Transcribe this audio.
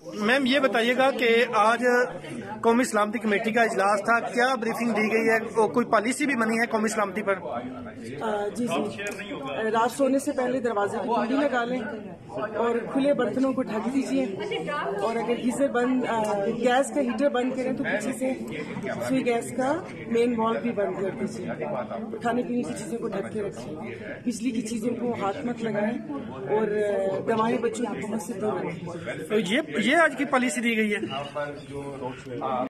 Ma'am ये बताइएगा कि आज कौमी सलामती कमेटी का इजलास था, क्या ब्रीफिंग दी गई है और कोई पॉलिसी भी बनी है कौमी सलामती पर? जी रात सोने से पहले दरवाजे की कुंडी लगा लें और खुले बर्तनों को ढक दीजिए, और अगर गीजर बंद गैस का हीटर बंद करें तो पीछे से सुई गैस का मेन वॉल्व भी बंद कर दीजिए। खाने पीने की चीजों को ढक के रखिए, बिजली की चीजों को हाथ मत लगाएं और दवाएं बच्चों की पहुंच से दूर रखें। तो ये आज की पॉलिसी दी गई है।